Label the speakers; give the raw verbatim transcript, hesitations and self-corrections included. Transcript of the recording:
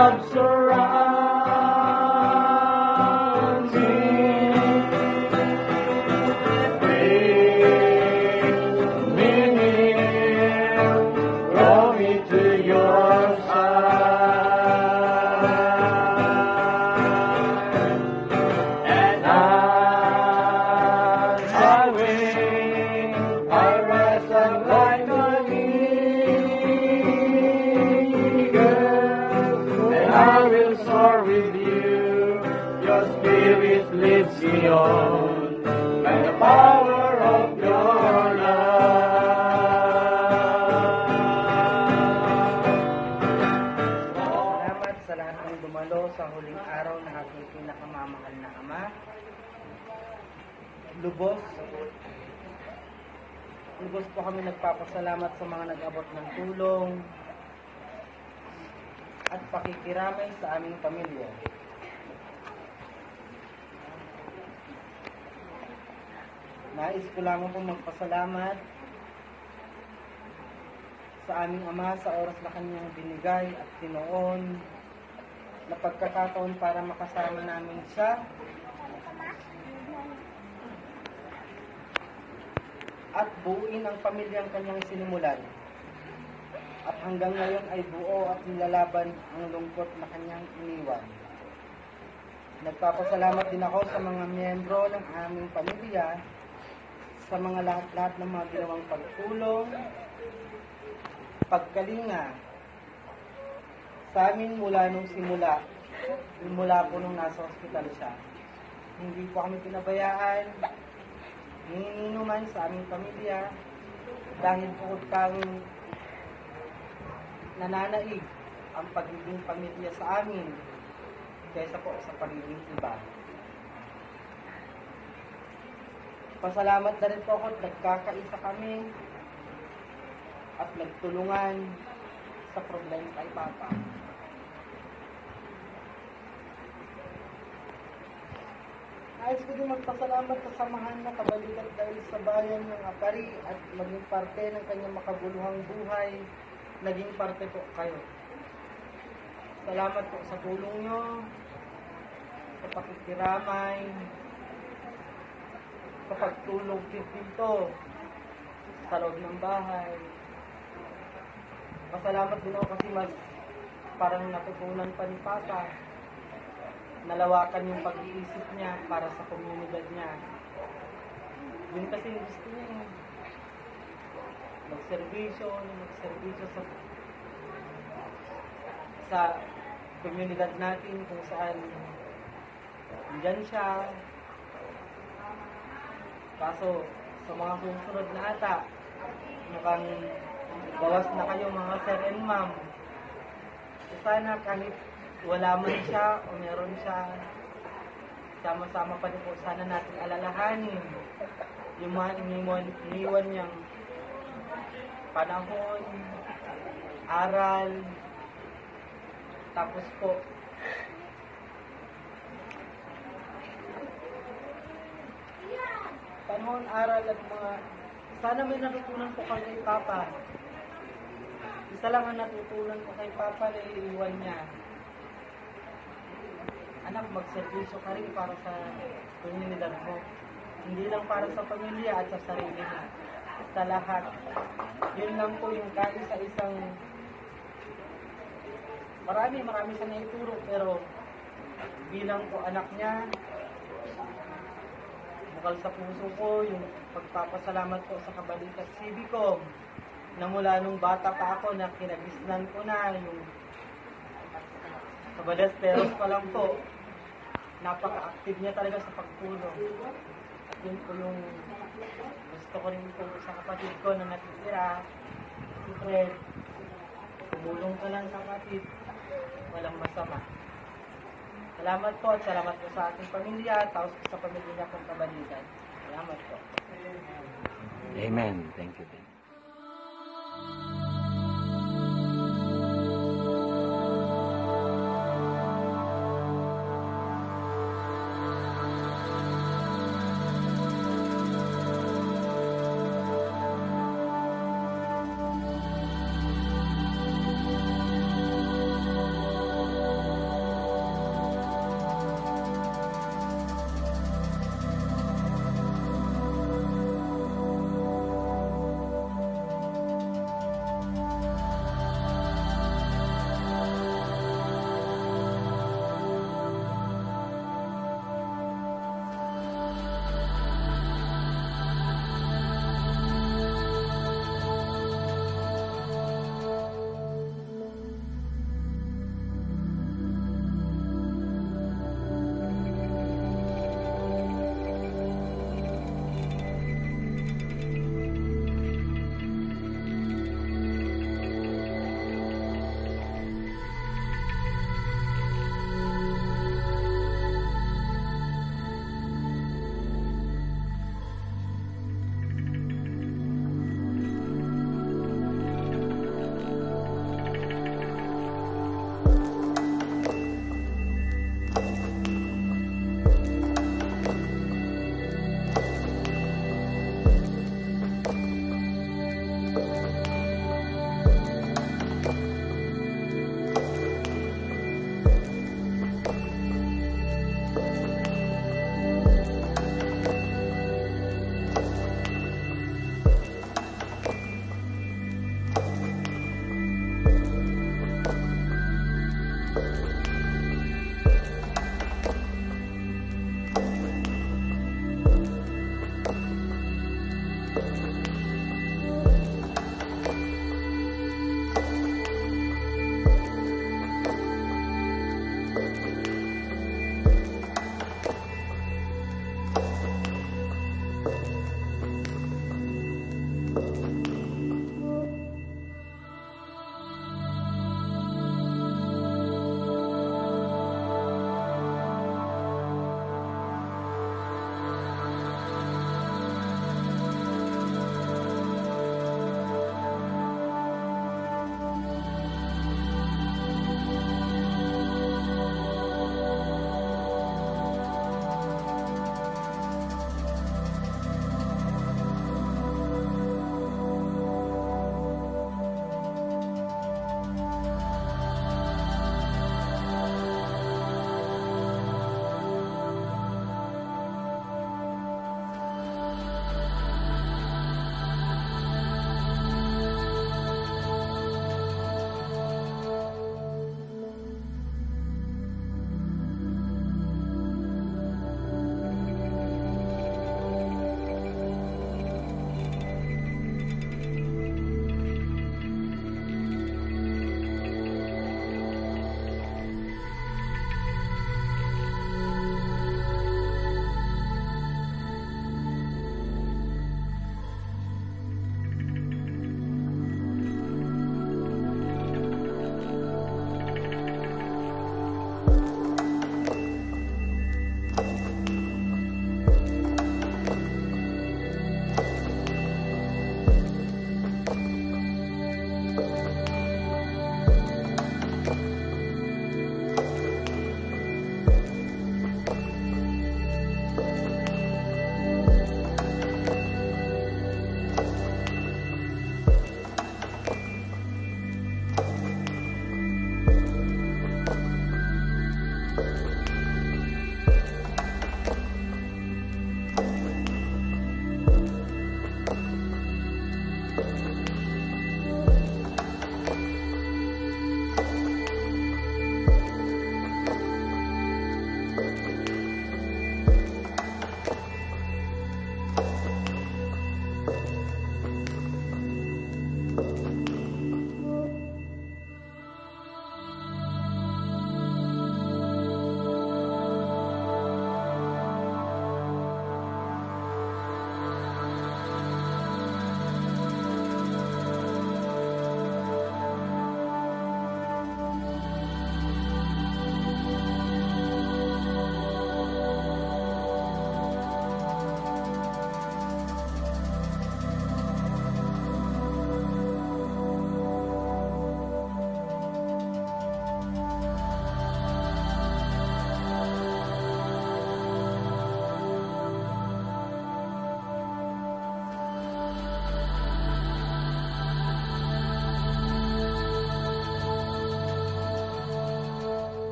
Speaker 1: love surrounds me. Bring me near, draw me to your side, and as I wait, I rise up like an eagle, and I will soar with you. Your spirit leads me on by the power of your love.
Speaker 2: Salamat sa lahat ng dumalo sa huling araw na aking pinakamamahal na Ama. Lubos, lubos po kami nagpapasalamat sa mga nag-abot ng tulong at pakikiramay sa aming pamilya. Nais ko lamang po magpasalamat sa aming Ama sa oras na kanyang binigay at tinoon na pagkakataon para makasama namin siya at buuin ang pamilyang kanyang sinimulan. At hanggang ngayon ay buo at nilalaban ang lungkot na kanyang iniwan. Nagpapasalamat din ako sa mga miyembro ng aming pamilya sa mga lahat-lahat ng mga ginawang pagtulong, pagkalinga sa amin mula nung simula, mula po nung nasa ospital siya. Hindi po kami pinabayaan, hinino man sa aming pamilya, dahil bukod kang nananaig ang pagiging pamilya sa amin kaysa po sa pagiging iba. Pasalamat na rin po ako at nagkakaisa kami at nagtulungan sa problema kay Papa. Nais ko din magpasalamat sa samahan na kabalikat dahil sa bayan ng Apari at maging parte ng kanyang makabuluhang buhay, naging parte po kayo. Salamat po sa tulong nyo, sa pakikiramay, sa pagtulong dito sa loob ng bahay. Masalamat din ako kasi mas parang natutunan pa ni Papa. Nalawakan yung pag-iisip niya para sa komunidad niya. Yun kasi yung gusto niya. Magservisyo, magservisyo sa sa komunidad natin kung saan dyan siya. Kaso sa mga susunod na ata, mukhang bawas na kayo mga sir and ma'am. Sana kahit wala man siya o meron siya, sama-sama pa rin po sana natin alalahanin yung mga iniwan, iniwan niyang panahon, aral, tapos po panahon, aral at mga sana may natutunan po kayo kay Papa. Isa lang ang natutunan ko kay Papa na iiwan niya. Anak, magservisyo ka rin para sa komunidad mo. Hindi lang para sa pamilya at sa sarili mo. Sa lahat. Yun lang po yung kahit sa isang marami, marami sa naituro. Pero bilang po anak niya, bukal sa puso ko, yung pagpapasalamat ko sa Kabalikat Civicom na mula nung bata pa ako na kinagisnan ko na yung Kabalasteros pa lang po, napaka-active niya talaga sa pagtulong. At yun po yung gusto ko rin po sa kapatid ko na natitira, si Fred, tumulong ka lang sa kapatid, walang masama. Salamat po at salamat po sa ating pamilya, tapos sa pamilya niya pong Kabalikan. Salamat po.
Speaker 3: Amen. Thank you. you.